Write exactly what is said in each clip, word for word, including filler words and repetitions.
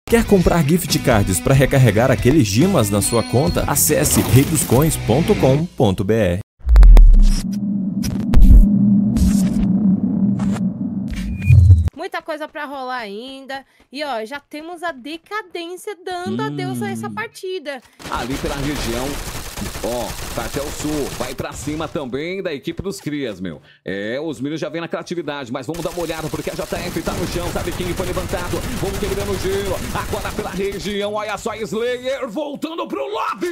Quer comprar gift cards para recarregar aqueles gemas na sua conta? Acesse rei dos coins ponto com ponto br. Muita coisa pra rolar ainda. E ó, já temos a decadência dando hum. adeus a essa partida. Ali pela região, ó, tá até o sul. Vai pra cima também da equipe dos Crias, meu. É, os meninos já vêm na criatividade, mas vamos dar uma olhada, porque a J F tá no chão, sabe quem foi levantado. Vamos quebrando o gelo. Agora pela região, olha só, Slayer voltando pro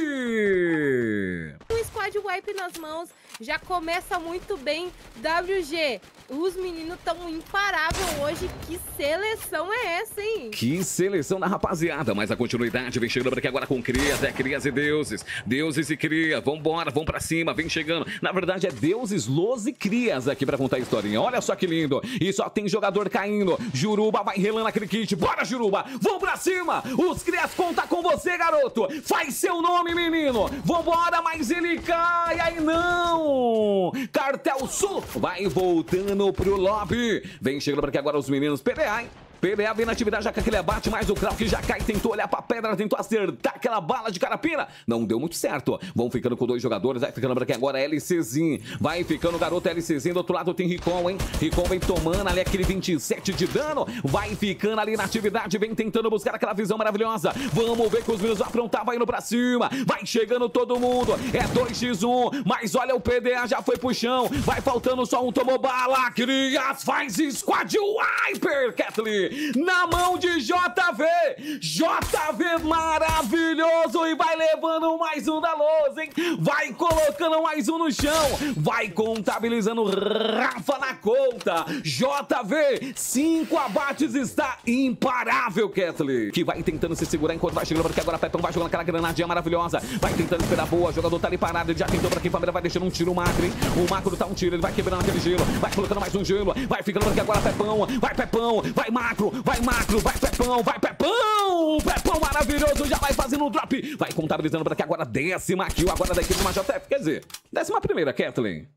lobby. Um squad wipe nas mãos, já começa muito bem. W G, os meninos tão imparáveis hoje. Que seleção é essa, hein? Que seleção da rapaziada, mas a continuidade vem chegando aqui agora com Crias, é Crias e Deuses. Deuses e Cria, vambora, vamos pra cima, vem chegando. Na verdade é Deuses, Los e Crias aqui pra contar a historinha. Olha só que lindo, e só tem jogador caindo. Juruba vai relando aquele kit, bora Juruba, vamos pra cima. Os Crias conta com você, garoto. Faz seu nome, menino. Vambora, mas ele cai, aí não. Cartel Sul vai voltando pro lobby. Vem chegando pra aqui agora os meninos P D A, hein? P D A vem na atividade, já que aquele abate, mas o Krauk já cai, tentou olhar pra pedra, tentou acertar aquela bala de carapina. Não deu muito certo. Vão ficando com dois jogadores, vai ficando pra aqui agora LCzinho. Vai ficando o garoto LCzinho, do outro lado tem Ricon, hein? Ricon vem tomando ali aquele vinte e sete de dano. Vai ficando ali na atividade, vem tentando buscar aquela visão maravilhosa. Vamos ver que os meninos vão aprontar, vai indo pra cima. Vai chegando todo mundo, é dois contra um. Mas olha, o P D A já foi pro chão. Vai faltando só um, tomou bala. Crias faz squad wiper, Kathleen. Na mão de J V. J V maravilhoso. E vai levando mais um da lousa, hein? Vai colocando mais um no chão. Vai contabilizando Rafa na conta. J V, cinco abates, está imparável, Kathleen. Que vai tentando se segurar enquanto vai chegando, porque agora Pepão vai jogando aquela granadinha maravilhosa. Vai tentando esperar boa. O jogador tá ali parado. Ele já tentou pra quem família. Vai deixando um tiro, o Macro, hein? O Macro tá um tiro. Ele vai quebrando aquele gelo. Vai colocando mais um gelo. Vai ficando porque agora Pepão. Vai Pepão. Vai Macro. Vai Macro, vai Pepão, vai Pepão! Pepão maravilhoso, já vai fazendo um drop. Vai contabilizando para que agora décima kill agora da equipe do J F, quer dizer, décima primeira, Kathleen.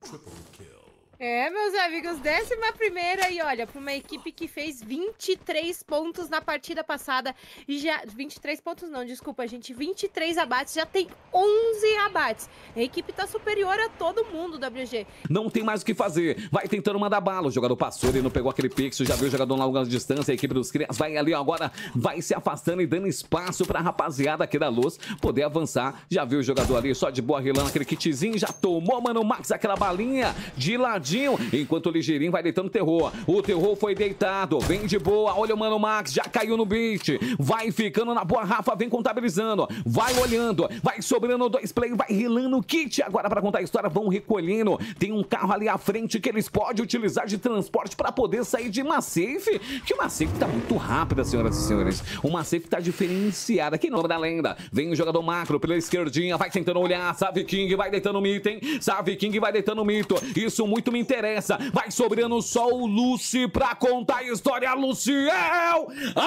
É, meus amigos, décima primeira e olha, para uma equipe que fez vinte e três pontos na partida passada, já vinte e três pontos não, desculpa, gente, vinte e três abates, já tem onze abates. A equipe tá superior a todo mundo, W G. Não tem mais o que fazer, vai tentando mandar bala, o jogador passou, ele não pegou aquele pixel, já viu o jogador na longa distância, a equipe dos Crias vai ali agora, vai se afastando e dando espaço pra rapaziada aqui da Luz poder avançar. Já viu o jogador ali só de boa relando aquele kitzinho, já tomou, mano, o Max, aquela balinha de ladinho. Enquanto o Ligeirinho vai deitando terror. O terror foi deitado, vem de boa. Olha o Mano Max, já caiu no beat. Vai ficando na boa, Rafa vem contabilizando. Vai olhando, vai sobrando dois play, vai relando o kit. Agora para contar a história, vão recolhendo. Tem um carro ali à frente que eles podem utilizar de transporte para poder sair de uma safe. Que uma safe tá muito rápida, senhoras e senhores. Uma safe tá diferenciada. Que nome da lenda. Vem o jogador Macro pela esquerdinha, vai tentando olhar. Sabe King vai deitando o mito, hein? Sabe King vai deitando o mito. Isso muito me interessa. Vai sobrando só o Lucy pra contar a história. Luciel!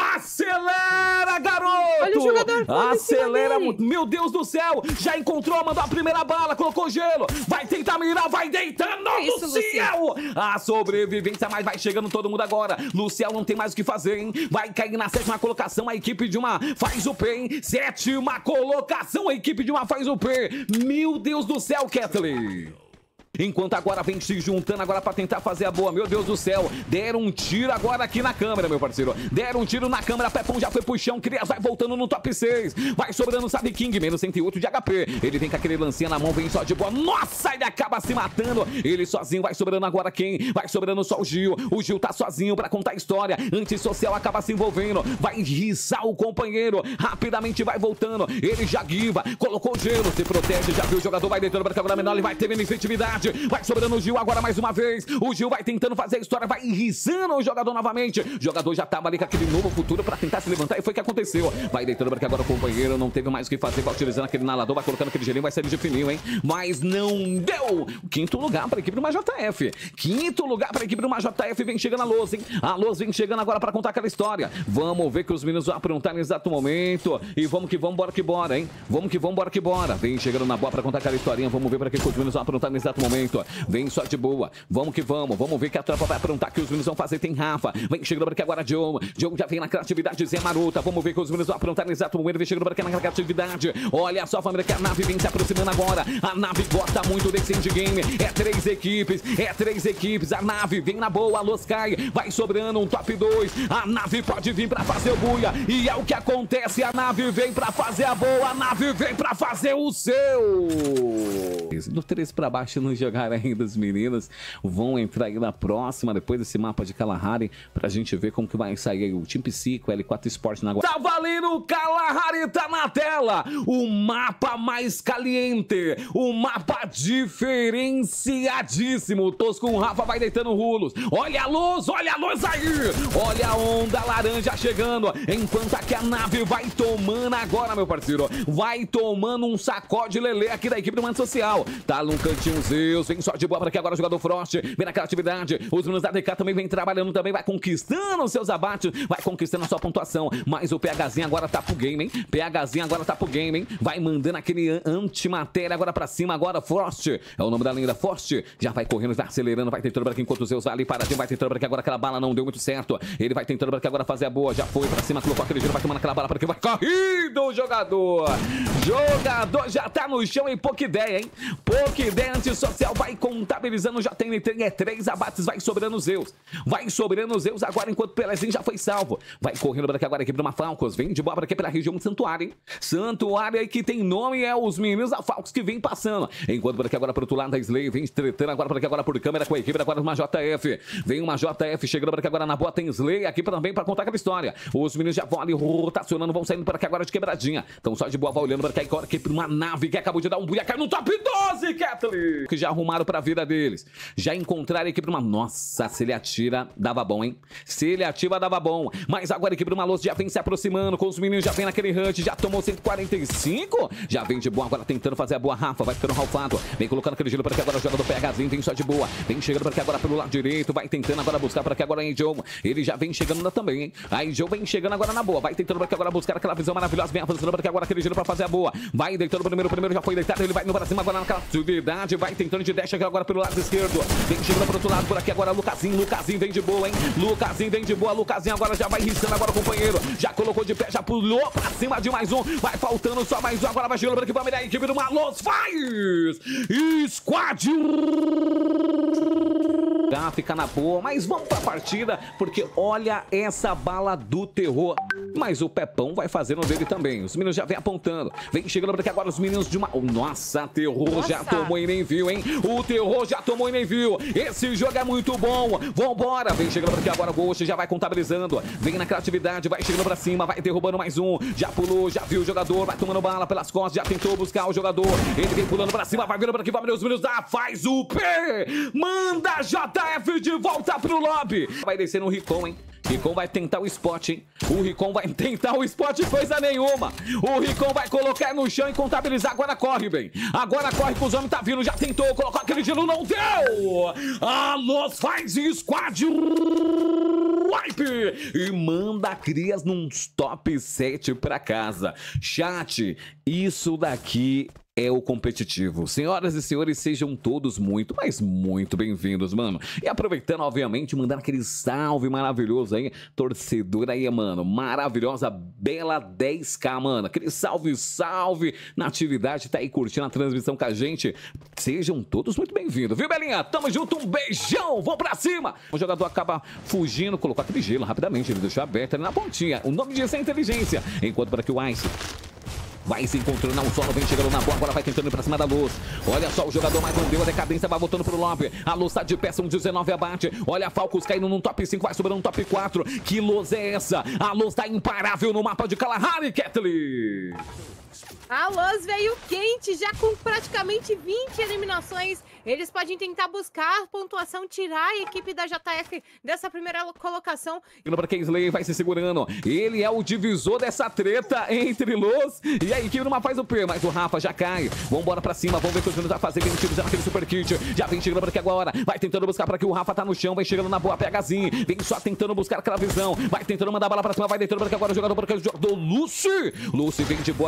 Acelera, garoto! Olha o jogador! Acelera muito. Meu Deus do céu! Já encontrou, mandou a primeira bala, colocou gelo. Vai tentar mirar, vai deitando. Isso, Luciel! A sobrevivência, mas vai chegando todo mundo agora. Luciel não tem mais o que fazer, hein? Vai cair na sétima colocação. A equipe de uma faz o P, hein? Sétima colocação. A equipe de uma faz o P. Meu Deus do céu, Kathleen! Enquanto agora vem se juntando agora pra tentar fazer a boa. Meu Deus do céu. Deram um tiro agora aqui na câmera, meu parceiro. Deram um tiro na câmera. Pepão já foi pro chão. Crias vai voltando no top seis. Vai sobrando, sabe, King. Menos cento e oito de H P. Ele vem com aquele lancinha na mão. Vem só de boa. Nossa, ele acaba se matando. Ele sozinho. Vai sobrando agora quem? Vai sobrando só o Gil. O Gil tá sozinho pra contar a história. Antissocial acaba se envolvendo. Vai riçar o companheiro. Rapidamente vai voltando. Ele já guiva. Colocou gelo. Se protege. Já viu o jogador. Vai deitando pra agora menor. Ele vai ter menos efetividade. Vai sobrando o Gil agora mais uma vez. O Gil vai tentando fazer a história, vai irriçando o jogador novamente. O jogador já tava ali com aquele novo futuro pra tentar se levantar e foi o que aconteceu. Vai deitando porque agora o companheiro não teve mais o que fazer. Vai utilizando aquele inalador, vai colocando aquele gelinho, vai sair de fininho, hein? Mas não deu. Quinto lugar pra equipe do Major J F. Quinto lugar pra equipe do Major J F. Vem chegando a Luz, hein? A Luz vem chegando agora pra contar aquela história. Vamos ver que os meninos vão aprontar nesse exato momento. E vamos que vamos, bora que bora, hein? Vamos que vamos, bora que bora. Vem chegando na boa pra contar aquela historinha. Vamos ver pra que os meninos vão aprontar nesse exato momento. momento. Vem só de boa. Vamos que vamos. Vamos ver que a tropa vai aprontar, que os meninos vão fazer. Tem Rafa. Vem chegando por aqui agora, Joe. Joe já vem na criatividade, Zé Maruta. Vamos ver que os meninos vão aprontar no exato momento. Vem chegando por aqui na criatividade. Olha só, família, que a nave vem se aproximando agora. A nave gosta muito desse endgame. É três equipes. É três equipes. A nave vem na boa. A Loskai vai sobrando um top dois. A nave pode vir pra fazer o buia. E é o que acontece. A nave vem pra fazer a boa. A nave vem pra fazer o seu. Do três pra baixo não jogaram ainda os meninos. Vão entrar aí na próxima, depois desse mapa de Kalahari, pra gente ver como que vai sair aí o Team Psico, L quatro Sport na guarda. Tá valendo, o Kalahari tá na tela. O mapa mais caliente. O mapa diferenciadíssimo. O Tosco com o Rafa vai deitando rulos. Olha a luz, olha a luz aí. Olha a onda laranja chegando. Enquanto aqui a nave vai tomando agora, meu parceiro. Vai tomando um sacode lelê aqui da equipe do Mano Social. Tá num cantinho Zeus. Vem só de boa para aqui agora o jogador Frost. Vem naquela atividade. Os meninos da D K também vem trabalhando, também vai conquistando os seus abates. Vai conquistando a sua pontuação. Mas o PHzinho agora tá pro game, hein? PHzinho agora tá pro game, hein? Vai mandando aquele antimatéria agora pra cima. Agora Frost. É o nome da lenda. Frost. Já vai correndo, vai acelerando. Vai tentando para aqui enquanto o Zeus vai ali paradinho. Vai tentando para aqui agora. Aquela bala não deu muito certo. Ele vai tentando para aqui agora fazer a boa. Já foi pra cima. Colocou aquele giro. Vai tomando aquela bala para aqui. Vai correndo o jogador. Jogador já tá no chão, hein? Pouca ideia, hein? Pouca ideia. Antissocial vai contabilizando. Já tem é, três abates. Vai sobrando os Zeus. Vai sobrando os Zeus agora enquanto o Pelezinho já foi salvo. Vai correndo para aqui agora a equipe do Mafalcos. Vem de boa para aqui pela região de Santuário, hein? Santuário aí que tem nome, é os meninos da Falcos que vem passando. Enquanto por aqui agora pro outro lado da Slay. Vem tretando agora por aqui agora por câmera com a equipe agora uma J F. Vem uma J F chegando por aqui agora na boa. Tem Slay aqui também para contar aquela história. Os meninos já vão ali rotacionando, vão saindo por aqui agora de quebradinha. Então só de boa vai olhando para cá agora. Aqui por uma nave que acabou de dar um buia. Caiu no top doze, Kathleen. Que já arrumaram pra vida deles. Já encontraram a equipe de uma... Nossa, se ele atira, dava bom, hein? Se ele ativa, dava bom. Mas agora a equipe do Maloso já vem se aproximando. Com os meninos já vem naquele rush. Já tomou cento e quarenta e cinco. Já vem de boa agora tentando fazer a boa. Rafa vai ficando ralfado. Vem colocando aquele gelo para aqui agora. Joga do PHzinho. Vem só de boa. Vem chegando para aqui agora pelo lado direito. Vai tentando agora buscar para aqui agora em Joe. Ele já vem chegando também, hein? Aí Joe vem chegando agora na boa. Vai tentando para aqui agora buscar aquela visão maravilhosa. Vem avançando para aqui agora aquele gelo para fazer a boa. Vai deitando o primeiro. O primeiro já foi deitado. Ele vai no para cima agora naquela atividade. Vai tentando de dash aqui agora pelo lado esquerdo. Vem chegando para outro lado por aqui agora. Lucasinho. Lucasinho vem de boa, hein? Lucasinho vem de boa. Lucasinho agora já vai riscando agora o companheiro. Já colocou de pé. Já pulou para cima de mais um. Vai faltando só mais um. Agora vai chegando para aqui. Vamos ver a equipe do Malos. Faz! Squad! Já fica na boa, mas vamos pra partida, porque olha essa bala do terror. Mas o Pepão vai fazendo dele também. Os meninos já vem apontando. Vem chegando por aqui agora os meninos de uma... Nossa, terror Nossa. já tomou e nem viu, hein? O terror já tomou e nem viu. Esse jogo é muito bom. Vambora. Vem chegando por aqui agora o Ghost, já vai contabilizando. Vem na criatividade, vai chegando pra cima, vai derrubando mais um. Já pulou, já viu o jogador, vai tomando bala pelas costas, já tentou buscar o jogador. Ele vem pulando pra cima, vai vindo por aqui, vai abrir os meninos, dá, faz o P. Manda J F de volta pro lobby. Vai descendo o Ricon, hein? Ricon vai tentar o spot, hein? O Ricon vai tentar o spot, coisa nenhuma. O Ricon vai colocar no chão e contabilizar. Agora corre, bem. Agora corre que os homens tá vindo. Já tentou, colocou aquele gelo, não deu. Alô, faz squad. Wipe. E manda crias num top sete pra casa. Chat, isso daqui... é o competitivo. Senhoras e senhores, sejam todos muito, mas muito bem-vindos, mano. E aproveitando, obviamente, mandando aquele salve maravilhoso aí, torcedor aí, mano, maravilhosa, bela dez K, mano. Aquele salve, salve na atividade, tá aí curtindo a transmissão com a gente. Sejam todos muito bem-vindos, viu, Belinha? Tamo junto, um beijão, vamos pra cima. O jogador acaba fugindo, colocou aquele gelo rapidamente, ele deixou aberto ali na pontinha. O nome disso é inteligência. Enquanto por aqui o Ice... vai se encontrando na solo, vem chegando na bola, agora vai tentando ir pra cima da Luz. Olha só, o jogador mais não deu a decadência, vai voltando pro lobby. A Luz tá de pé, são dezenove abate. Olha a Falcos caindo num top cinco, vai sobrando no top quatro. Que Luz é essa? A Luz tá imparável no mapa de Kalahari, Kathleen. A Luz veio quente, já com praticamente vinte eliminações. Eles podem tentar buscar pontuação, tirar a equipe da J F dessa primeira colocação. Para quem Slay vai se segurando. Ele é o divisor dessa treta entre Luz e a equipe numa faz o P, mas o Rafa já cai. Vambora pra cima, vamos ver o que os meninos vão fazer. Vem utilizando aquele super kit. Já vem chegando por aqui agora. Vai tentando buscar para que o Rafa tá no chão. Vem chegando na boa PHzinho. Vem só tentando buscar aquela visão. Vai tentando mandar bala pra cima. Vai tentando por aqui agora o jogador, porque o jogador Lucy. Lucy vem de boa, já encontrou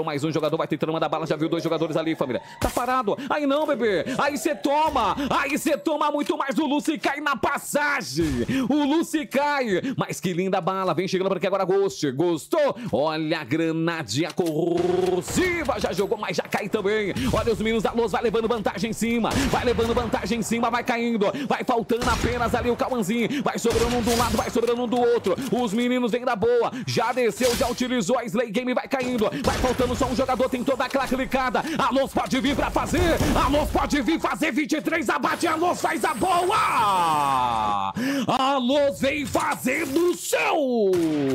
Então mais um jogador vai tentando mandar bala, já viu dois jogadores ali, família. Tá parado. Aí não, bebê. Aí você toma. Aí você toma muito mais. O Lucy cai na passagem. O Lucy cai. Mas que linda bala. Vem chegando por aqui agora, Ghost. Gostou? Olha a granadinha corrosiva. Já jogou, mas já cai também. Olha os meninos da Luz. Vai levando vantagem em cima. Vai levando vantagem em cima. Vai caindo. Vai faltando apenas ali o Cauãzinho. Vai sobrando um de um lado. Vai sobrando um do outro. Os meninos vêm da boa. Já desceu. Já utilizou a Slay Game. Vai caindo. Vai faltando só um jogador. Tem toda aquela clicada. A Luz pode vir pra fazer. A Luz pode vir fazer vinte e três abate. A Luz faz a boa. A Luz vem fazendo o seu.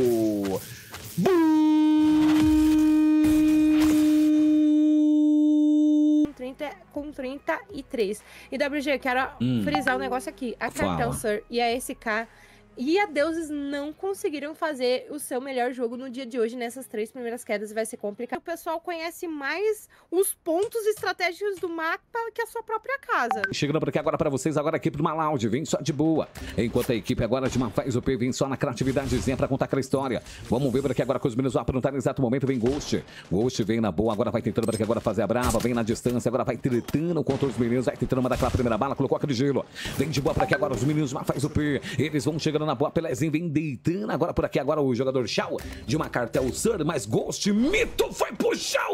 trinta, com trinta e três. E W G, quero hum. frisar um negócio aqui. A Cartel Sur e a S K e a Deuses não conseguiram fazer o seu melhor jogo no dia de hoje nessas três primeiras quedas. Vai ser complicado. O pessoal conhece mais os pontos estratégicos do mapa que a sua própria casa. Chegando por aqui agora para vocês, agora aqui pro Malaud, vem só de boa. Enquanto a equipe agora de uma faz o P vem só na criatividadezinha para contar aquela história. Vamos ver por aqui agora com os meninos vão aprontar no exato momento. Vem Ghost. Ghost vem na boa, agora vai tentando por aqui agora fazer a brava. Vem na distância, agora vai tretando contra os meninos. Vai tentando mandar aquela primeira bala, colocou aquele gelo. Vem de boa por aqui agora os meninos vão faz o P. Eles vão chegando na boa, Pelezinho vem deitando agora por aqui agora o jogador Shao de uma Cartel Sur, mas Ghost Mito foi pro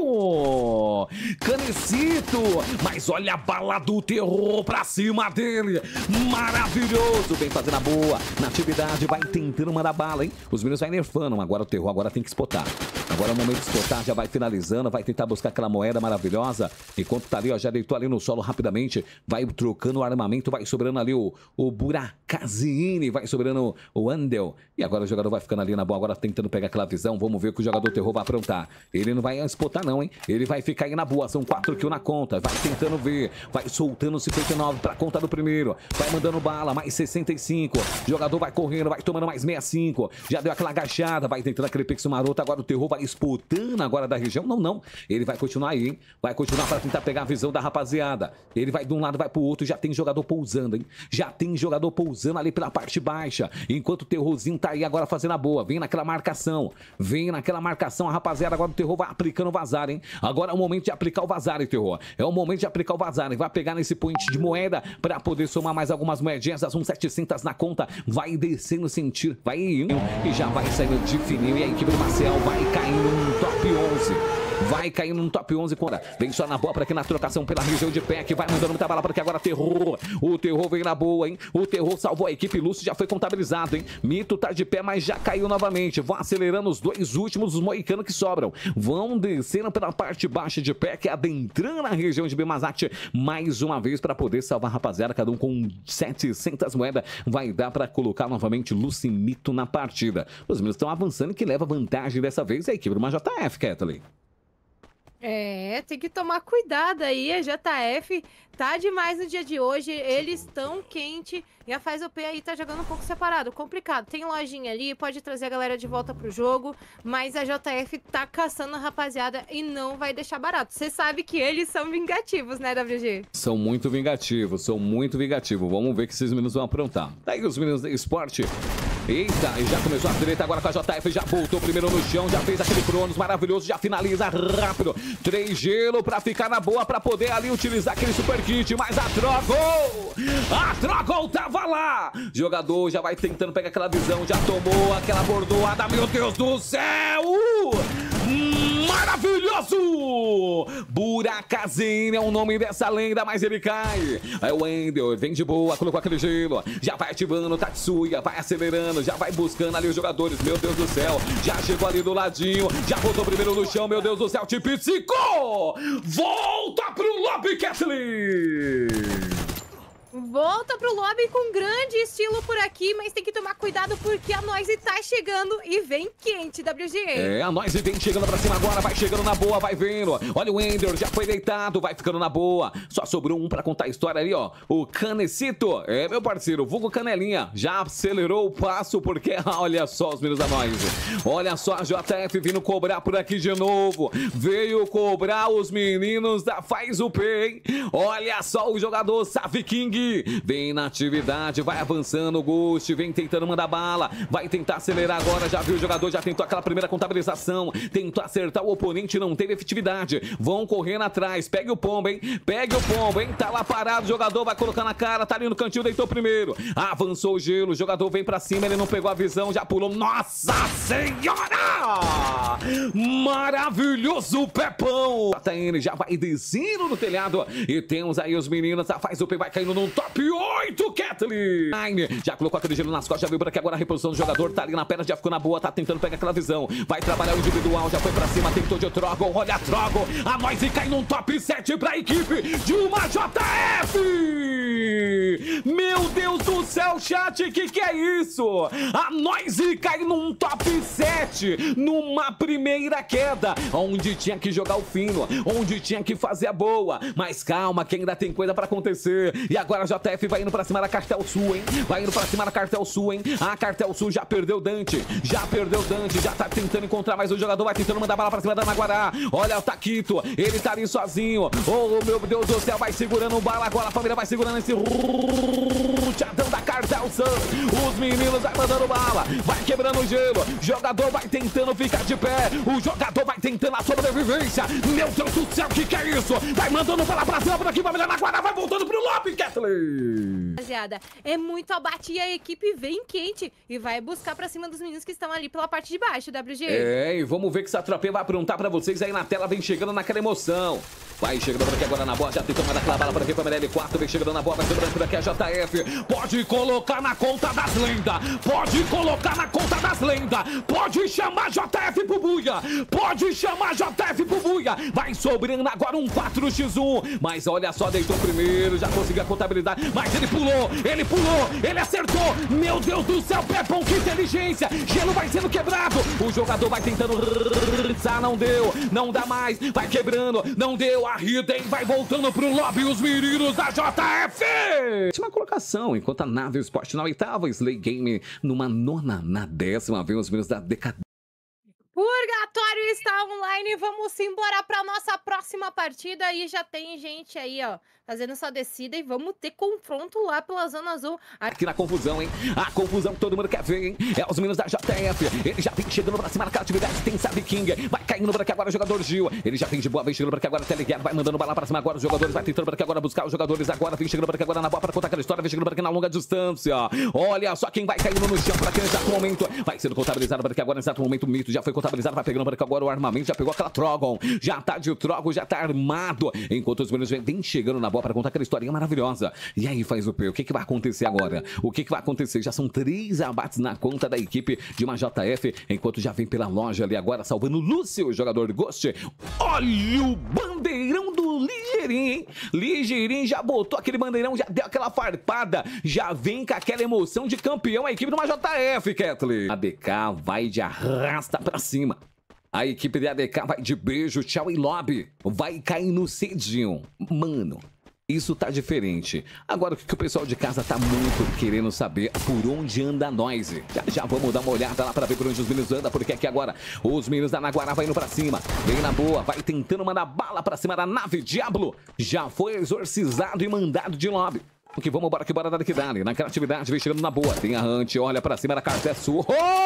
Shao. Canecito, mas olha a bala do terror pra cima dele. Maravilhoso, vem fazendo a boa. Na atividade vai tentando mandar bala, hein? Os meninos vai nerfando, agora o terror agora tem que spotar. Agora é o momento de spotar, já vai finalizando, vai tentar buscar aquela moeda maravilhosa. Enquanto tá ali, ó, já deitou ali no solo rapidamente, vai trocando o armamento, vai sobrando ali o, o Buracazine, vai sobrando o Andel. E agora o jogador vai ficando ali na boa, agora tentando pegar aquela visão. Vamos ver o que o jogador terror vai aprontar. Ele não vai spotar não, hein? Ele vai ficar aí na boa, são quatro kills na conta. Vai tentando ver, vai soltando cinquenta e nove pra conta do primeiro. Vai mandando bala, mais sessenta e cinco. O jogador vai correndo, vai tomando mais sessenta e cinco. Já deu aquela agachada, vai tentando aquele pixel maroto. Agora o terror vai disputando agora da região. Não, não. Ele vai continuar aí, hein? Vai continuar para tentar pegar a visão da rapaziada. Ele vai de um lado, vai pro outro. Já tem jogador pousando, hein? Já tem jogador pousando ali pela parte baixa. Enquanto o terrorzinho tá aí agora fazendo a boa. Vem naquela marcação. Vem naquela marcação. A rapaziada agora o terror vai aplicando o vazar, hein? Agora é o momento de aplicar o vazar, hein, terror? É o momento de aplicar o vazar, hein? Vai pegar nesse point de moeda para poder somar mais algumas moedinhas. As uns setecentos na conta. Vai descendo, sentir. Vai indo e já vai saindo de fininho. E a equipe do Marcel vai caindo no top onze. Vai caindo no top onze. Conta. Vem só na boa para aqui na trocação pela região de pé. Que vai mandando muita bala porque agora terror. O terror vem na boa, hein? O terror salvou a equipe. Lúcio já foi contabilizado, hein? Mito tá de pé, mas já caiu novamente. Vão acelerando os dois últimos, os moicanos que sobram. Vão descendo pela parte baixa de pé, que adentrando na região de Bemazate mais uma vez para poder salvar a rapaziada. Cada um com setecentas moedas. Vai dar para colocar novamente Lúcio e Mito na partida. Os meninos estão avançando, que leva vantagem dessa vez. É a equipe do J F, Kathleen. É, tem que tomar cuidado aí, a J F tá demais no dia de hoje, eles estão quente e a Faz O P aí tá jogando um pouco separado, complicado. Tem lojinha ali, pode trazer a galera de volta pro jogo, mas a J F tá caçando a rapaziada e não vai deixar barato. Você sabe que eles são vingativos, né, W G? São muito vingativos, são muito vingativos. Vamos ver o que esses meninos vão aprontar. Daí os meninos do esporte. Eita, e já começou a treta agora com a J F, já voltou primeiro no chão, já fez aquele Cronos maravilhoso, já finaliza rápido. Três gelo pra ficar na boa, pra poder ali utilizar aquele super kit, mas a Trogol, a Trogol tava lá. Jogador já vai tentando pegar aquela visão, já tomou aquela bordoada, meu Deus do céu. Maravilhoso! Buracazine é o nome dessa lenda, mas ele cai. Aí o Wendel vem de boa, colocou aquele gelo. Já vai ativando o Tatsuya, vai acelerando, já vai buscando ali os jogadores. Meu Deus do céu, já chegou ali do ladinho, já voltou primeiro no chão. Meu Deus do céu, te psicou! Volta pro lobby, Kathleen! Volta pro lobby com grande estilo por aqui, mas tem que tomar cuidado porque a Noise tá chegando e vem quente, W G. É, a Noise vem chegando pra cima agora, vai chegando na boa, vai vendo. Olha o Ender, já foi deitado, vai ficando na boa. Só sobrou um pra contar a história ali, ó. O Canecito, é meu parceiro, vulgo Canelinha, já acelerou o passo porque, olha só os meninos da Noise. Olha só a J F vindo cobrar por aqui de novo. Veio cobrar os meninos da Faz O P, hein? Olha só o jogador Savi King. aqui. Vem na atividade, vai avançando o Ghost, vem tentando mandar bala, vai tentar acelerar agora, já viu o jogador, já tentou aquela primeira contabilização, tentou acertar o oponente, não teve efetividade. Vão correndo atrás, pegue o pombo, hein? Pegue o pombo, hein? Tá lá parado, o jogador vai colocar na cara, tá ali no cantinho, deitou primeiro. Avançou o gelo, o jogador vem pra cima, ele não pegou a visão, já pulou. Nossa Senhora! Maravilhoso Pepão! A T N já vai descendo no telhado e temos aí os meninos, a Faz o P vai caindo no top oito, Kathleen! Já colocou aquele gelo nas costas, já viu por aqui agora a reposição do jogador, tá ali na perna, já ficou na boa, tá tentando pegar aquela visão, vai trabalhar o individual, já foi pra cima, tentou de Trogon, olha a Trogon, a Noise cai num top sete pra equipe de uma J F! Meu Deus do céu, chat, que que é isso? A Noise cai num top sete, numa primeira queda, onde tinha que jogar o fino, onde tinha que fazer a boa, mas calma, que ainda tem coisa pra acontecer, e agora a J F vai indo pra cima da Cartel Sul, hein? Vai indo pra cima da Cartel Sul, hein? A Cartel Sul já perdeu Dante, já perdeu Dante, já tá tentando encontrar mais um jogador, vai tentando mandar bala pra cima da Naguará, olha o Taquito, ele tá ali sozinho, oh meu Deus do céu, vai segurando o bala agora, a família vai segurando esse chadão da Cartel Sul, os meninos vai mandando bala, vai quebrando o gelo, jogador vai tentando ficar de pé, o jogador vai tentando a sobrevivência, meu Deus do céu, que que é isso? Vai mandando bala pra cima, por aqui, família Naguará, vai voltando pro lobby, Kathleen! Rapaziada, é muito abate e a equipe vem quente e vai buscar pra cima dos meninos que estão ali pela parte de baixo, W G. É, e vamos ver que essa tropa vai aprontar pra vocês aí na tela, vem chegando naquela emoção. Vai chegando por aqui agora na bola, já tentou mandar aquela bala por aqui pra L quatro, vem chegando na bola, vai sobrando por aqui a J F. Pode colocar na conta das lendas, pode colocar na conta das lendas, pode chamar J F pro buia, pode chamar J F pro buia. Vai sobrando agora um quatro por um, mas olha só, deitou primeiro, já conseguiu a contabilidade, mas ele pulou, ele pulou, ele acertou. Meu Deus do céu, Pepão, que inteligência, gelo vai sendo quebrado, o jogador vai tentando, não deu, não dá mais, vai quebrando, não deu, a Hidden vai voltando pro lobby, os meninos da J F. Última colocação, enquanto a Nave Sport na oitava, Slay Game numa nona, na décima, vem os meninos da D K. Purgatório está online, vamos embora para nossa próxima partida e já tem gente aí, ó, fazendo sua descida e vamos ter confronto lá pela Zona Azul. Aqui na confusão, hein? A confusão que todo mundo quer ver, hein? É os meninos da J F, ele já vem chegando pra cima naquela atividade, tem Sabe King, vai caindo por aqui agora o jogador Gil, ele já vem de boa, vem chegando por aqui agora, Teleguiado, vai mandando bala pra cima agora, os jogadores, vai tentando por aqui agora buscar os jogadores agora, vem chegando por aqui agora na bola pra contar aquela história, vem chegando por aqui na longa distância, olha só quem vai caindo no chão por aqui nesse exato momento, vai sendo contabilizado por aqui agora nesse exato momento, o Mito já foi contabilizado, vai pegando por aqui agora o armamento, já pegou aquela Trogon, já tá de Trogon, já tá armado, enquanto os meninos vêm chegando na bola para contar aquela historinha maravilhosa. E aí, Faz o P, o que que vai acontecer agora? O que que vai acontecer? Já são três abates na conta da equipe de uma J F, enquanto já vem pela loja ali agora, salvando o Lúcio, o jogador Ghost. Olha o bandeirão do Ligeirinho, hein? Ligeirinho já botou aquele bandeirão, já deu aquela farpada, já vem com aquela emoção de campeão a equipe de uma J F, Kathleen. A D K vai de arrasta pra cima. A equipe de A D K vai de beijo, tchau e lobby. Vai cair no cedinho. Mano, isso tá diferente. Agora o que, que o pessoal de casa tá muito querendo saber, por onde anda a Noise. Já, já vamos dar uma olhada lá pra ver por onde os meninos andam, porque aqui agora os meninos da Naguará vai indo pra cima. Vem na boa, vai tentando mandar bala pra cima da nave. Diablo já foi exorcizado e mandado de lobby. Que vamos embora que bora dar que dá, né? Naquela atividade vem chegando na boa. Tem a Hunt, olha pra cima da Cartel Sul.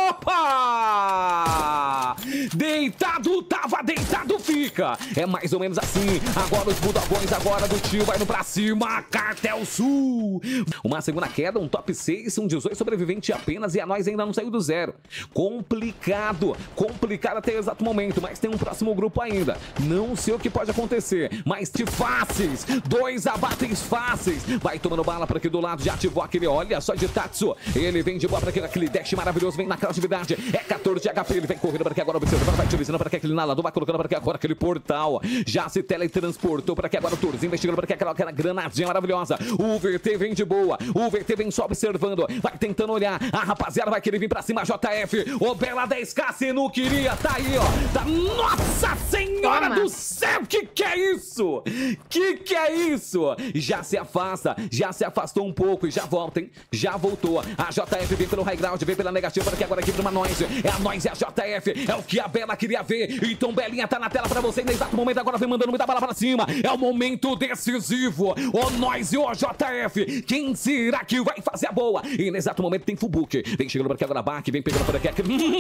Opa! Deitado, tava deitado, fica. É mais ou menos assim. Agora os budogões agora do tio vai no pra cima. Cartel Sul. Uma segunda queda, um top seis, um dezoito sobrevivente apenas e a nós ainda não saiu do zero. Complicado, complicado até o exato momento, mas tem um próximo grupo ainda. Não sei o que pode acontecer, mas de fáceis. Dois abates fáceis. Vai tomando bala por aqui do lado, já ativou aquele, olha só de Tatsu, ele vem de boa para aquele, aquele dash maravilhoso, vem naquela atividade, é quatorze de H P, ele vem correndo para aqui agora, observando, vai utilizando para aqui aquele inalador, vai colocando para aqui agora aquele portal, já se teletransportou para aqui agora o Torzinho, investigando para aqui aquela, aquela granadinha maravilhosa, o V T vem de boa, o V T vem só observando, vai tentando olhar, a rapaziada vai querer vir para cima, J F, o Bela dez K, se não queria, tá aí ó, tá, nossa senhora Toma. do céu, que que é isso? Que que é isso? Já se afasta, já se afastou um pouco e já volta, hein? Já voltou. A J F vem pelo high ground, vem pela negativa para que agora aqui para uma Noise. É a Noise, é a J F. É o que a Bela queria ver. Então Belinha tá na tela pra você no exato momento. Agora vem mandando muita bala pra cima. É o momento decisivo. O nós e o J F. Quem será que vai fazer a boa? E no exato momento tem Fubuki. Vem chegando por aqui agora Bach. Vem pegando por aqui.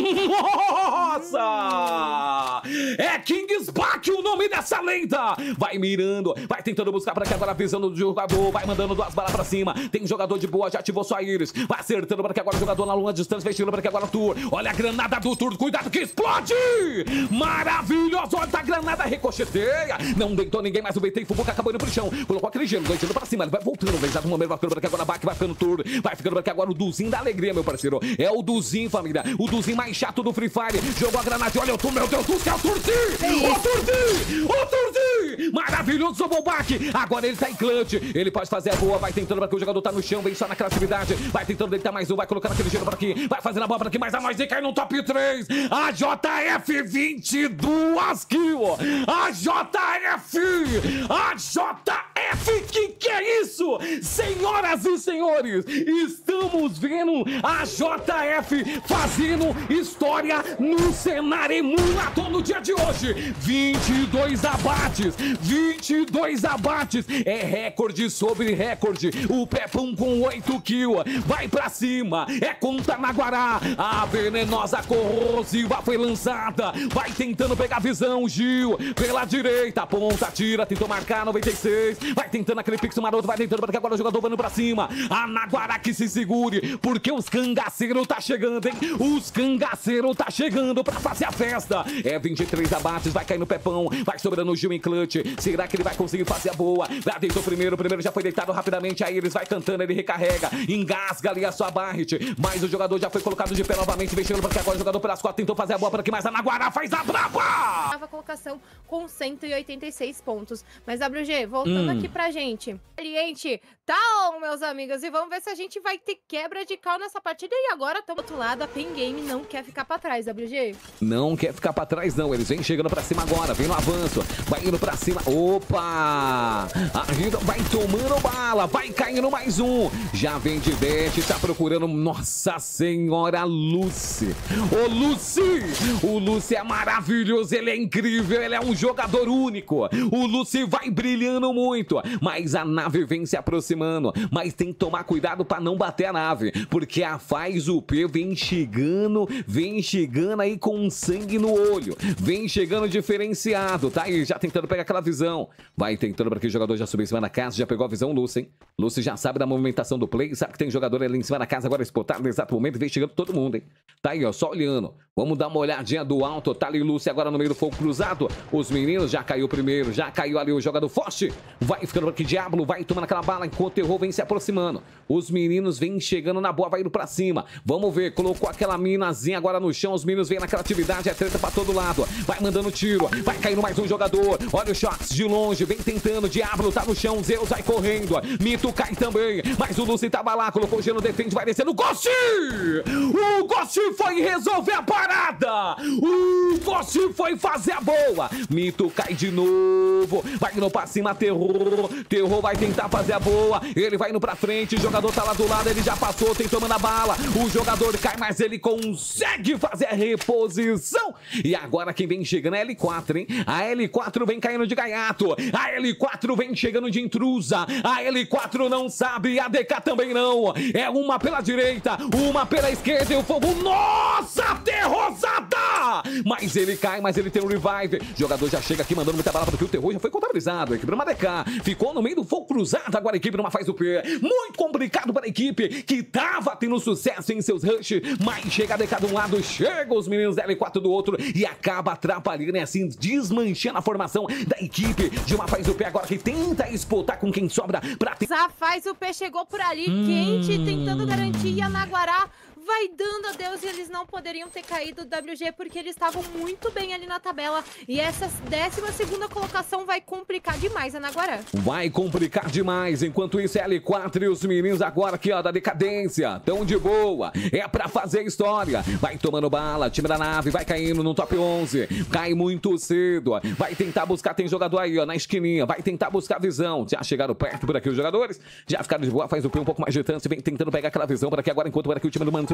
Nossa! É Kings Bach o nome dessa lenda. Vai mirando. Vai tentando buscar por aqui agora a visão do jogador. Vai mandando duas balas pra cima. Tem jogador de boa. Já ativou sua íris. Vai acertando por aqui agora o jogador na longa distância. Vem chegando por aqui agora o Tour. Olha a granada do Tour. Cuidado que explode. Maravilhoso. Olha a granada ricocheteia. Não deitou ninguém mais. O B T Fubuki acabou indo pro chão. Colocou aquele gelo. Dois gelo pra cima. Ele vai voltando. Vem já no momento. Vai ficando por aqui agora. Bach vai ficando Tour. Vai ficando por aqui agora o Duzinho da alegria, meu parceiro. É o Duzinho, família. O Duzinho mais chato do Free Fire. Jogou a granada. Olha o Tour. Meu Deus do céu. Turzi. O Turzi. O Turzi. Maravilhoso o Bach. Agora ele tá em clutch. Ele pode fazer a boa. Vai tentando pra que o jogador tá no chão. Vem só na criatividade. Vai tentando deitar mais um. Vai colocando aquele gelo por aqui. Vai fazendo a bola por aqui. Mas a nós cai no top três. A J F vinte e dois kills. A J F. A J F. Que que é isso? Senhoras e senhores, estamos vendo a J F fazendo história no cenário emulador no dia de hoje. vinte e dois abates. vinte e dois abates. É recorde sobre recorde. O Pepão com oito kills. Vai pra cima. É contra Naguará. A venenosa corrosiva foi lançada. Vai tentando pegar a visão, Gil. Pela direita. Ponta, tira. Tentou marcar noventa e seis. Vai tentando aquele pixel maroto. Vai tentando porque agora o jogador vai indo pra cima. A Naguará que se segure. Porque os cangaceiros tá chegando, hein? Os cangaceiros tá chegando pra fazer a festa. É vinte e três abates. Vai cair no Pepão. Vai sobrando o Gil em clutch. Será que ele vai conseguir fazer a boa? Já deitou primeiro. O primeiro já foi deitado rapidamente. Aí eles vai cantando. Ele recarrega. Engasga ali a sua Barret. Mas o jogador já foi colocado de pé novamente. Vem chegando porque agora o jogador pelas costas tentou fazer a boa para que mais a Naguará faz a braba. Nova colocação com cento e oitenta e seis pontos. Mas W G, voltando hum. aqui pra gente. Cliente, tá on, meus amigos. E vamos ver se a gente vai ter quebra de cal nessa partida. E agora, do outro lado, a Pen Game não quer ficar pra trás, W G. Não quer ficar pra trás, não. Eles vêm chegando pra cima agora. Vem no avanço. Vai indo pra cima. Opa! A Rida vai tomando bala. Vai caindo mais um. Já vem de dash. Tá procurando. Nossa Senhora, Lucy. Ô, Lucy! O Lucy é maravilhoso. Ele é incrível. Ele é um jogador único. O Lucy vai brilhando muito. Mas a nave vem se aproximando. Mas tem que tomar cuidado pra não bater a nave. Porque a Faz U P vem chegando. Vem chegando aí com sangue no olho. Vem chegando diferenciado. Tá aí, já tentando pegar aquela visão. Vai tentando para que o jogador já subiu em cima da casa. Já pegou a visão, Lucy, hein? Lucy já sabe da movimentação do play. Sabe que tem jogador ali em cima da casa agora espotado no exato momento. Vem chegando todo mundo, hein? Tá aí, ó, só olhando. Vamos dar uma olhadinha do alto. Tá ali, Lucy, agora no meio do fogo cruzado. Os meninos já caiu primeiro. Já caiu ali o jogador forte. Vai ficando aqui, Diablo. Vai tomando aquela bala enquanto o terror vem se aproximando. Os meninos vêm chegando na boa. Vai indo pra cima. Vamos ver. Colocou aquela minazinha agora no chão. Os meninos vêm naquela atividade. É treta pra todo lado. Vai mandando tiro. Vai caindo mais um jogador. Olha os shots de longe. Vem tentando. Diablo tá no chão. Zeus vai correndo. Mito cai também. Mas o Lucy tava lá. Colocou o gelo, defende. Vai descendo. Ghost! O Ghost foi resolver a parada. O Ghost foi fazer a boa. Mito cai de novo. Vai indo pra cima. Terror. Terror vai tentar fazer a boa. Ele vai indo pra frente. O jogador tá lá do lado. Ele já passou. Tem tomando a bala. O jogador cai, mas ele consegue fazer a reposição. E agora quem vem chegando é a L quatro, hein? A L quatro vem caindo de gaiato. A L quatro vem chegando de intrusa. A L quatro não sabe. A D K também não. É uma pela direita, uma pela esquerda. E o fogo. Nossa, terrosada! Mas ele cai, mas ele tem um revive. O jogador já chega aqui mandando muita bala porque o terror já foi contabilizado. A equipe numa D K ficou no meio do fogo cruzado. Agora a equipe numa faz o P. Muito complicado para a equipe que tava tendo sucesso em seus rush. Mas chega a D K de um lado, chega os meninos da L quatro do outro e acaba atrapalhando e assim desmanchando a formação da equipe de uma faz o P agora que tenta espotar com quem sobra pra ter. A faz o P chegou por ali, hum. quente, tentando garantir e a Naguará vai dando a Deus e eles não poderiam ter caído do W G porque eles estavam muito bem ali na tabela. E essa décima segunda colocação vai complicar demais a Naguará. Vai complicar demais. Enquanto isso, é L quatro e os meninos agora aqui, ó, da decadência. Tão de boa. É pra fazer história. Vai tomando bala. Time da nave vai caindo no top onze. Cai muito cedo. Vai tentar buscar. Tem jogador aí, ó, na esquininha. Vai tentar buscar visão. Já chegaram perto por aqui os jogadores. Já ficaram de boa. Faz o P um pouco mais de distância. Vem tentando pegar aquela visão por aqui agora. Enquanto por aqui o time do Manto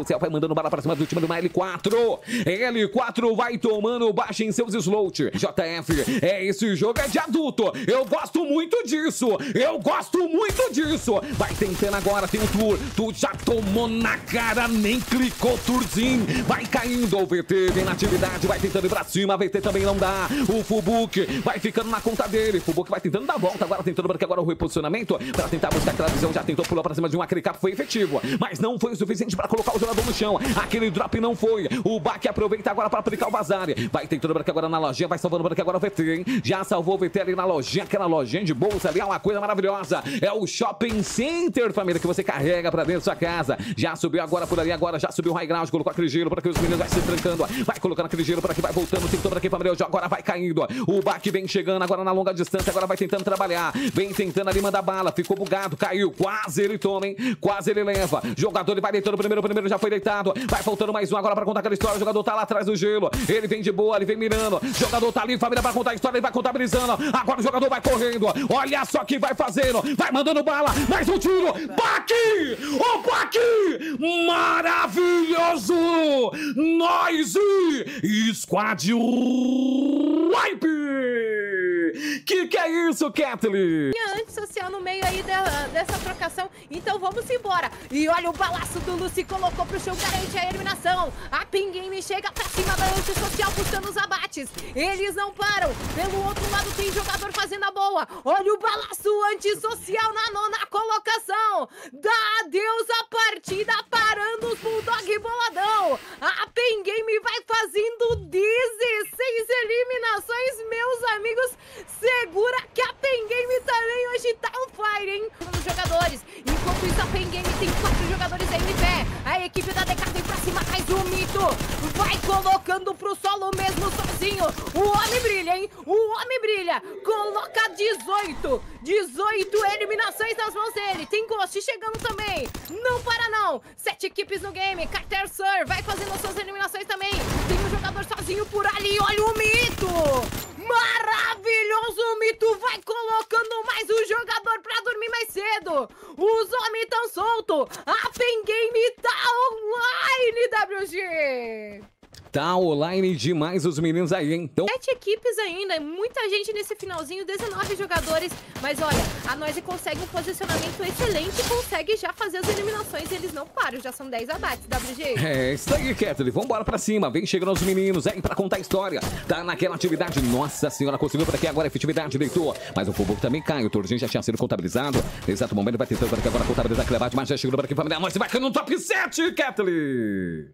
céu, vai mandando bala pra cima do time do L quatro. L quatro vai tomando baixa em seus slots. J F, é esse jogo é de adulto. Eu gosto muito disso. Eu gosto muito disso. Vai tentando agora, tem o Tour. Tu já tomou na cara, nem clicou, Turzinho. Vai caindo o V T, vem na atividade, vai tentando ir pra cima. V T também não dá. O Fubuki vai ficando na conta dele. Fubuki vai tentando dar a volta, agora tentando porque agora o reposicionamento pra tentar buscar aquela visão. Já tentou pular pra cima de um, aquele cap foi efetivo, mas não foi o suficiente pra colocar o jogador no chão. Aquele drop não foi. O Bak aproveita agora pra aplicar o Bazar. Vai tentando porque agora na lojinha, vai salvando porque agora o V T, hein? Já salvou o V T ali na lojinha, aquela lojinha de bolsa ali, é uma coisa maravilhosa. É o Shopping Center, família, que você carrega pra dentro da sua casa. Já subiu agora por ali, agora já subiu o high ground, colocou aquele gelo para que os meninos vai se trancando. Vai colocando aquele gelo para que vai voltando, tentou para aqui, família, agora vai caindo. O Bak vem chegando agora na longa distância, agora vai tentando trabalhar. Vem tentando ali mandar bala, ficou bugado, caiu, quase ele toma, hein? Quase ele leva. Jogador, ele vai deitando o primeiro, o primeiro já foi deitado. Vai faltando mais um agora para contar aquela história. O jogador tá lá atrás do gelo, ele vem de boa, ele vem mirando. O jogador tá ali, família, para contar a história, ele vai contabilizando. Agora o jogador vai correndo, olha só que vai fazendo, vai mandando bala, mais um tiro. Bak! O Bak! Maravilhoso! Noise! Squad Wipe! Que que é isso, Kathleen? Tinha antissocial no meio aí de, dessa trocação, então vamos embora. E olha o balaço do Lucy, colocou pro chão, garante a eliminação. A Pin Game chega pra cima da antissocial, buscando os abates. Eles não param. Pelo outro lado tem jogador fazendo a boa. Olha o balaço antissocial na nona colocação. Dá adeus à partida, parando os Bulldog boladão. A Pin Game vai fazendo dezesseis eliminações, meus amigos. Segura que a Pen Game também hoje tá on fire, hein? Os jogadores. Enquanto isso, a Pen Game tem quatro jogadores aí em pé. A equipe da D K vem pra cima, mais um mito. Vai colocando pro solo mesmo sozinho. O homem brilha, hein? O homem brilha. Coloca dezoito. dezoito eliminações nas mãos dele. Tem Ghost chegando também. Não para não. Sete equipes no game. Carter Sir vai fazendo suas eliminações também. Tem um jogador sozinho por ali. Olha o mito. Maravilhoso, o Mito vai colocando mais um jogador pra dormir mais cedo. Os homens tão soltos. A Pen Game tá online, W G. Tá online demais os meninos aí, hein? Então... Sete equipes ainda, muita gente nesse finalzinho, dezenove jogadores. Mas olha, a Noise consegue um posicionamento excelente e consegue já fazer as eliminações. Eles não param, já são dez abates, W G. É, isso aí, Kathleen. Vambora pra cima. Vem chegando os meninos aí pra contar a história. Tá naquela atividade. Nossa senhora, conseguiu por aqui agora a efetividade, deitou. Mas o Fubuki também cai. O Turginho já tinha sido contabilizado. Nesse exato momento ele vai tentando por aqui agora contabilizar aquele abate. Mas já chegou por aqui, família. Noise vai caindo no top sete, Kathleen.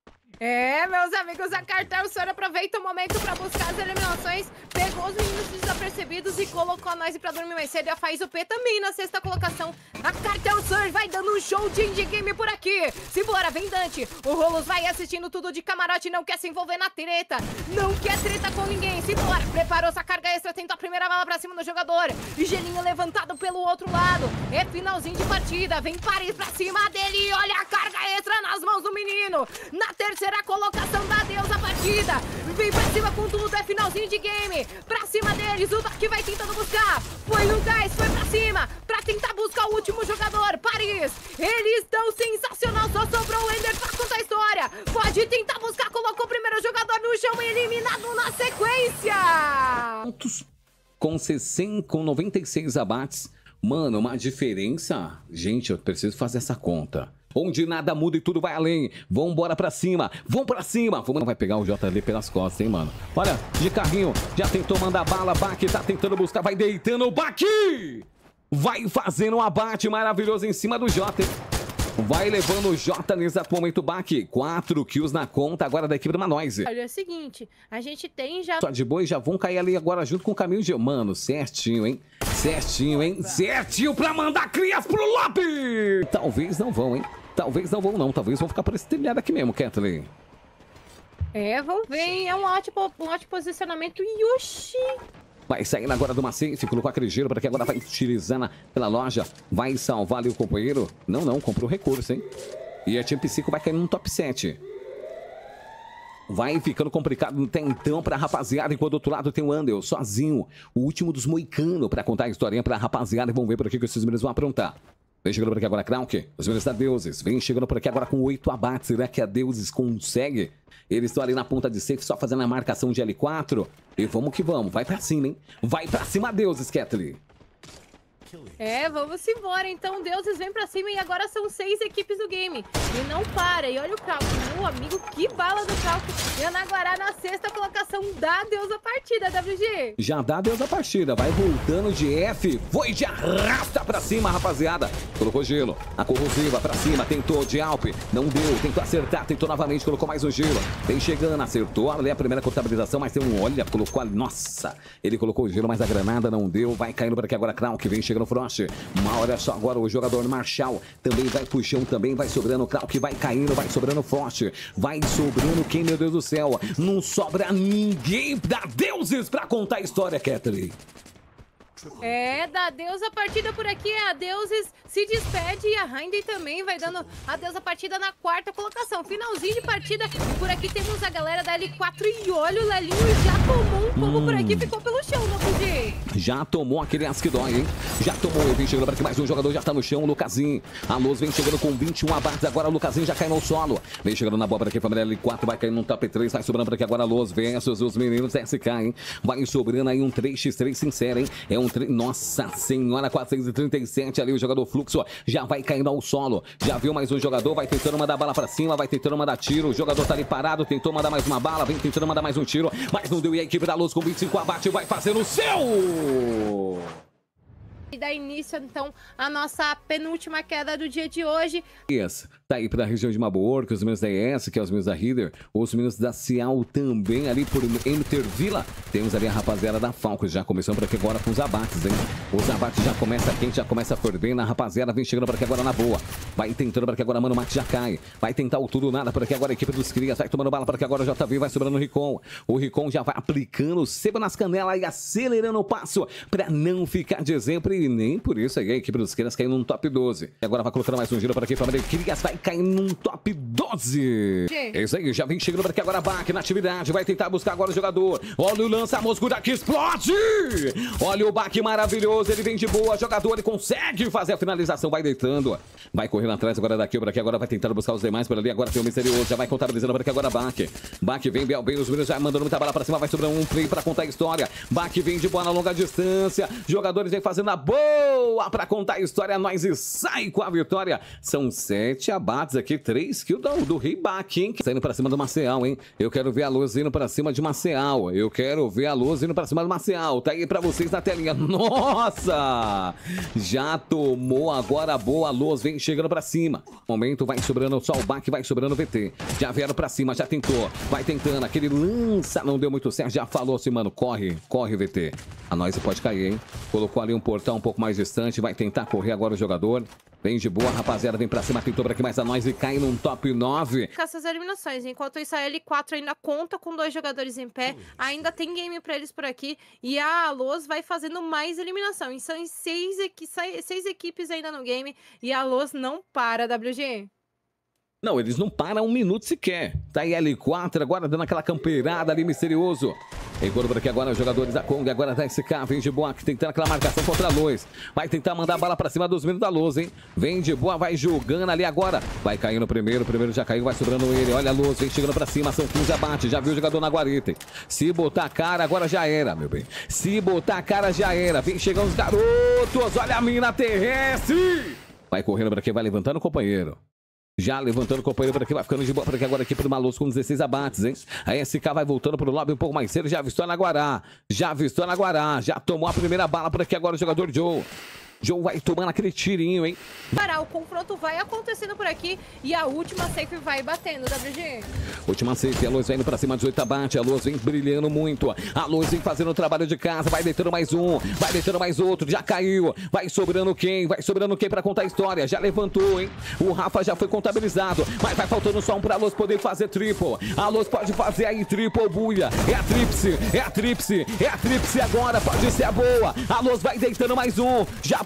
É, meus amigos, a Cartel Sor aproveita o momento pra buscar as eliminações, pegou os meninos desapercebidos e colocou a Noise pra dormir mais cedo. E a Faz o P também na sexta colocação. A Cartel Sor vai dando um show de indie game por aqui. Simbora, vem Dante. O Rolos vai assistindo tudo de camarote, não quer se envolver na treta. Não quer treta com ninguém. Simbora, preparou essa carga extra, tentou a primeira bala pra cima do jogador. E gelinho levantado pelo outro lado. É finalzinho de partida, vem Paris pra cima dele. Olha a carga extra nas mãos do menino. Na terceira a colocação da Deus a partida. Vem pra cima com tudo, é finalzinho de game. Pra cima deles, o Doc vai tentando buscar. Foi no gás, foi pra cima. Pra tentar buscar o último jogador, Paris. Eles estão sensacional, só sobrou o Ender pra contar a história. Pode tentar buscar, colocou o primeiro jogador no chão, eliminado na sequência. Com sessenta, com noventa e seis abates. Mano, uma diferença. Gente, eu preciso fazer essa conta. Onde nada muda e tudo vai além. Vambora pra cima, vamos pra cima. Vamos, vai pegar o J D pelas costas, hein, mano. Olha, de carrinho, já tentou mandar bala. Bak tá tentando buscar, vai deitando o Bak. Vai fazendo um abate maravilhoso em cima do J, hein. Vai levando o J nesse exato momento, Bak. Quatro kills na conta agora da equipe do Noise. Olha, é o seguinte, a gente tem já... Só de boi já vão cair ali agora junto com o caminho de... Mano, certinho, hein? Certinho, hein? Certinho pra mandar crias pro lobby! Talvez não vão, hein? Talvez não vão, não. Talvez vão ficar por esse telhado aqui mesmo, Kathleen. É, vamos ver. É um ótimo, um ótimo posicionamento. Yushi! Vai saindo agora do Macife, colocou aquele giro para que agora vai utilizando pela loja. Vai salvar ali o companheiro. Não, não, comprou recurso, hein? E a Team Psico vai caindo no top sete. Vai ficando complicado até então pra rapaziada. Enquanto do outro lado tem o Andel sozinho. O último dos moicanos pra contar a historinha pra rapaziada. E vamos ver por aqui que esses meninos vão aprontar. Vem chegando por aqui agora, Krauk. Os meninos da Deuses. Vem chegando por aqui agora com oito abates. Será que a Deuses consegue? Eles estão ali na ponta de safe, só fazendo a marcação de L quatro. E vamos que vamos. Vai pra cima, hein? Vai pra cima, Deuses, Kathleen. É, vamos embora. Então, Deuses vem pra cima e agora são seis equipes do game. E não para. E olha o Krauk, meu amigo, que bala do Krauk. Yanaguará na sexta colocação. Dá Deus a partida, W G. Já dá Deus a partida. Vai voltando de F. Foi de arrasta pra cima, rapaziada. Colocou gelo. A corrosiva pra cima. Tentou de Alp. Não deu. Tentou acertar. Tentou novamente. Colocou mais um gelo. Vem chegando. Acertou ali a primeira contabilização. Mas tem um... Olha, colocou ali. Nossa. Ele colocou o gelo, mas a granada não deu. Vai caindo por aqui agora, Krauk. Vem chegando no Frost. Uma olha só agora o jogador Marshall também vai pro chão, também vai sobrando Krauk, vai caindo, vai sobrando Frost, vai sobrando quem, meu Deus do céu, não sobra ninguém da Deuses pra contar a história, Kathleen. É, dá adeus a partida por aqui, a Deuses se despede e a Heinde também vai dando adeus a partida na quarta colocação. Finalzinho de partida, por aqui temos a galera da L quatro e olha o Lelinho já tomou um pouco hum. por aqui, ficou pelo chão, não podia. Já tomou aquele as que dói, hein? Já tomou, vem chegando para aqui, mais um jogador já tá no chão, o Lucasinho. A Luz vem chegando com vinte e um abates, agora o Lucasinho já cai no solo. Vem chegando na bola para aqui, família L quatro, vai cair no top três, vai sobrando para aqui agora a Luz versus os meninos S K, hein? Vai sobrando aí um três contra três sincero, hein? É um Nossa senhora, quatrocentos e trinta e sete ali, o jogador Fluxo já vai caindo ao solo. Já viu mais um jogador, vai tentando mandar bala pra cima, vai tentando mandar tiro. O jogador tá ali parado, tentou mandar mais uma bala, vem tentando mandar mais um tiro, mas não deu. E a equipe da Luz com vinte e cinco abate vai fazendo o seu! E dá início, então, a nossa penúltima queda do dia de hoje. Yes. Tá aí pra região de Maboor, que os meninos da E S, que é os meninos da Header, os meninos da Cial também ali por Entervilla. Temos ali a rapaziada da Falcons, já começando por aqui agora com os abates, hein? Os abates já começa quente, já começa fervendo, a rapaziada vem chegando por aqui agora na boa. Vai tentando por aqui agora, mano, o Max já cai. Vai tentar o tudo nada por aqui agora, a equipe dos Crias, vai tomando bala por aqui agora, o J V vai sobrando o Ricon. O Ricon já vai aplicando o sebo nas canelas e acelerando o passo pra não ficar de exemplo e nem por isso aí a equipe dos Crias caindo no top doze. E agora vai colocando mais um giro por aqui, família Crias vai caindo num top doze. Gente. É isso aí, já vem chegando por aqui agora a Bach na atividade, vai tentar buscar agora o jogador. Olha o lança-mosco daqui, explode! Olha o Bach maravilhoso, ele vem de boa, jogador, ele consegue fazer a finalização, vai deitando. Vai correndo atrás agora daqui, por aqui agora vai tentando buscar os demais por ali, agora tem o misterioso, já vai contabilizando por aqui agora a Bach. Bach vem bem, bem, os meninos já mandando muita bala pra cima, vai sobrando um play pra contar a história. Bach vem de boa na longa distância, jogadores vem fazendo a boa pra contar a história, nós e sai com a vitória. São sete abates aqui, três kills do, do Rei Bach, hein? Saindo pra cima do Marcial, hein? Eu quero ver a Luz indo pra cima de Marcial. Eu quero ver a Luz indo pra cima do Marcial. Tá aí pra vocês na telinha. Nossa! Já tomou agora a boa. A Luz vem chegando pra cima. Momento vai sobrando só o Bach, vai sobrando o V T. Já vieram pra cima, já tentou. Vai tentando. Aquele lança não deu muito certo. Já falou assim, mano, corre, corre, V T. A Noise pode cair, hein? Colocou ali um portão um pouco mais distante. Vai tentar correr agora o jogador. Vem de boa, rapaziada, vem pra cima, tentou pra aqui mais a nós e cai num top nove. Com essas eliminações, enquanto isso a L quatro ainda conta com dois jogadores em pé, ainda tem game pra eles por aqui, e a Luz vai fazendo mais eliminação. E são seis, equi seis equipes ainda no game, e a Luz não para, W G. Não, eles não param um minuto sequer. Tá aí L quatro agora dando aquela campeirada ali, misterioso. Enquanto por aqui agora os jogadores da Kong, agora da S K, vem de boa, tentando aquela marcação contra a Luz. Vai tentar mandar a bala pra cima dos meninos da Luz, hein? Vem de boa, vai jogando ali agora. Vai caindo primeiro, o primeiro já caiu, vai sobrando ele. Olha a Luz, vem chegando pra cima, são quinze abates. Já viu o jogador na guarita. Se botar a cara, agora já era, meu bem. Se botar a cara, já era. Vem chegando os garotos, olha a mina terrestre. Vai correndo pra aqui, vai levantando o companheiro. Já levantando o companheiro por aqui, vai ficando de boa por aqui agora aqui pro Maluz com dezesseis abates, hein? A S K vai voltando pro lobby um pouco mais cedo, já avistou na Guará. Já avistou na Guará, já tomou a primeira bala por aqui agora o jogador Joe. Joe vai tomando aquele tirinho, hein? Para, o confronto vai acontecendo por aqui e a última safe vai batendo, W G. Última safe, a Luz vai indo pra cima, dezoito abate, a Luz vem brilhando muito. A Luz vem fazendo o trabalho de casa, vai deitando mais um, vai deitando mais outro, já caiu. Vai sobrando quem? Vai sobrando quem pra contar a história? Já levantou, hein? O Rafa já foi contabilizado, mas vai faltando só um pra Luz poder fazer triple. A Luz pode fazer aí triple, buia. É a tríplice, é a tríplice, é a tríplice agora, pode ser a boa. A Luz vai deitando mais um, já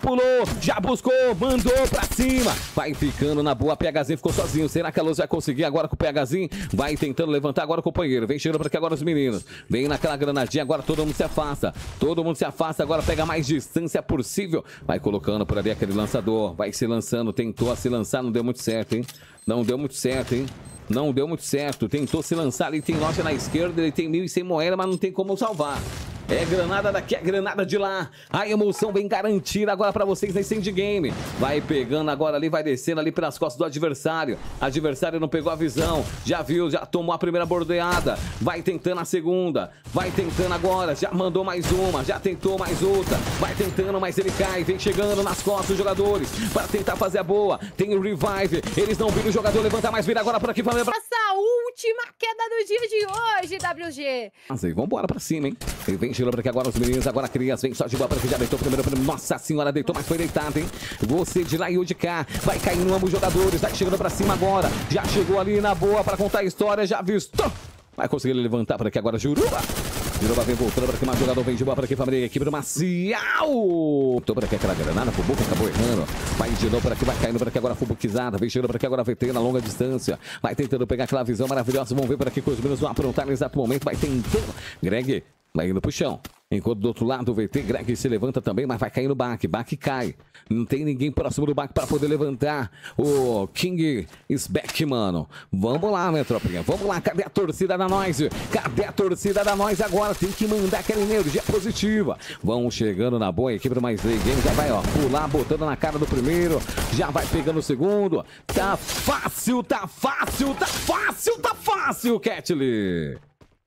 pulou, já buscou, mandou pra cima. Vai ficando na boa, PHzinho ficou sozinho. Será que a Luz vai conseguir agora com o PHzinho? Vai tentando levantar agora o companheiro. Vem chegando pra aqui agora os meninos. Vem naquela granadinha, agora todo mundo se afasta. Todo mundo se afasta, agora pega mais distância possível. Vai colocando por ali aquele lançador. Vai se lançando, tentou se lançar, não deu muito certo, hein? Não deu muito certo, hein? Não deu muito certo. Tentou se lançar ali, tem loja na esquerda, ele tem mil e cem moedas, mas não tem como salvar. É granada daqui, é granada de lá. A emoção vem garantida agora pra vocês nesse endgame. Vai pegando agora ali, vai descendo ali pelas costas do adversário. Adversário não pegou a visão. Já viu, já tomou a primeira bordeada. Vai tentando a segunda. Vai tentando agora, já mandou mais uma. Já tentou mais outra. Vai tentando, mas ele cai. Vem chegando nas costas dos jogadores para tentar fazer a boa. Tem o revive. Eles não viram o jogador levantar mais, vira agora por aqui pra lembrar. Essa última queda do dia de hoje, W G. Mas aí, vambora pra cima, hein? Ele vem chegando pra aqui agora os meninos, agora a criança vem só de boa pra que já deitou primeiro, primeiro. Nossa senhora, deitou, mas foi deitado, hein? Você de lá e eu de cá. Vai caindo ambos os jogadores, vai chegando pra cima agora. Já chegou ali na boa pra contar a história, já visto. Vai conseguir levantar por aqui agora, Juruba. Juruba vem voltando para que mais jogador vem de boa para aqui, família, equipe do Marcial. Tô para aqui aquela granada, Fubuca acabou errando. Vai de novo para aqui, vai caindo para aqui agora, Fubuquizada. Vem chegando para aqui agora, V T na longa distância. Vai tentando pegar aquela visão maravilhosa. Vamos ver para aqui que os meninos vão aprontar no exato momento. Vai tentando. Greg vai indo pro chão. Enquanto do outro lado o V T, Greg se levanta também, mas vai cair no baque. Baque cai. Não tem ninguém próximo do baque para poder levantar. O King is back, mano. Vamos lá, minha tropinha. Vamos lá. Cadê a torcida da Noise? Cadê a torcida da Noise agora? Tem que mandar aquela energia positiva. Vão chegando na boa. A equipe do Mais Play Game já vai, ó, pular, botando na cara do primeiro. Já vai pegando o segundo. Tá fácil, tá fácil, tá fácil, tá fácil, Catley.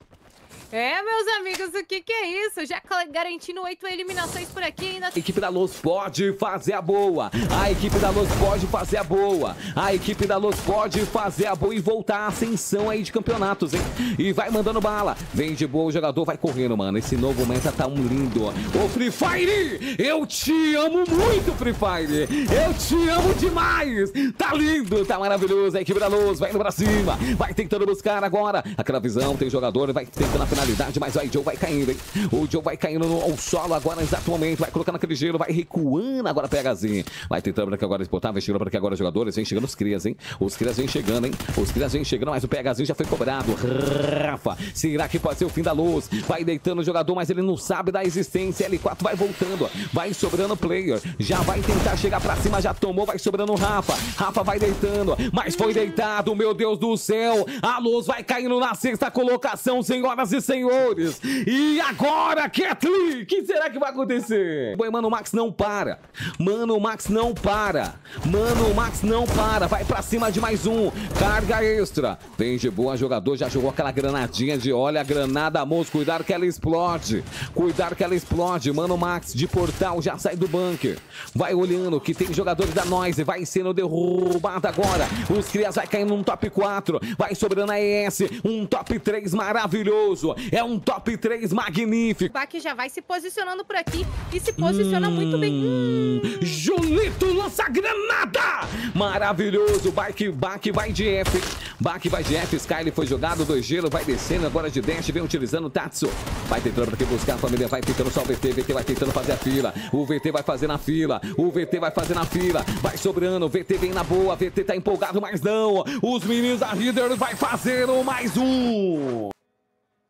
É, meus amigos, o que que é isso? Já garantindo oito eliminações por aqui ainda. A equipe da Luz pode fazer a boa. A equipe da Luz pode fazer a boa. A equipe da Luz pode fazer a boa e voltar à ascensão aí de campeonatos, hein? E vai mandando bala. Vem de boa, o jogador vai correndo, mano. Esse novo meta tá um lindo. Ô, Free Fire, eu te amo muito, Free Fire. Eu te amo demais. Tá lindo, tá maravilhoso. A equipe da Luz vai indo pra cima. Vai tentando buscar agora. Aquela visão, tem jogador, vai tentando a finalidade, mas aí o Joe vai caindo, hein? O Joe vai caindo no ao solo agora, exato momento. Vai colocando aquele gelo, vai recuando agora, PHzinho. Vai tentando para que agora exportar, vai chegando para que agora os jogadores. Vem chegando os crias, hein? Os crias vem chegando, hein? Os crias vem chegando, mas o PHzinho já foi cobrado. Rafa, será que pode ser o fim da Luz? Vai deitando o jogador, mas ele não sabe da existência. L quatro vai voltando, vai sobrando player. Já vai tentar chegar pra cima, já tomou, vai sobrando o Rafa. Rafa vai deitando, mas foi deitado, meu Deus do céu. A Luz vai caindo na sexta colocação, senhoras e senhores. E agora, Catley, o que será que vai acontecer? Bom, Mano Max não para. Mano Max não para. Mano Max não para. Vai pra cima de mais um. Carga extra. Vem de boa, jogador. Já jogou aquela granadinha de olha, granada, moço. Cuidado que ela explode. Cuidado que ela explode. Mano Max de portal já sai do bunker. Vai olhando que tem jogadores da Noise. Vai sendo derrubado agora. Os crias vai caindo num top quatro. Vai sobrando a E S. Um top três maravilhoso. É um top três magnífico. O Baque já vai se posicionando por aqui e se posiciona hum, muito bem. Hum. Julito lança granada! Maravilhoso. Baque, Baque vai de F. Baque vai de F. Sky foi jogado. Dois gelo. Vai descendo agora de dash. Vem utilizando o Tatsu. Vai tentando pra que buscar a família. Vai tentando só o V T. V T vai tentando fazer a fila. O V T vai fazer na fila. O V T vai fazer na fila. Vai sobrando. O V T vem na boa. V T tá empolgado, mas não. Os meninos da Reader vai fazer o mais um.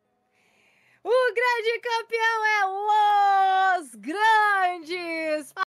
O grande campeão é Los Grandes!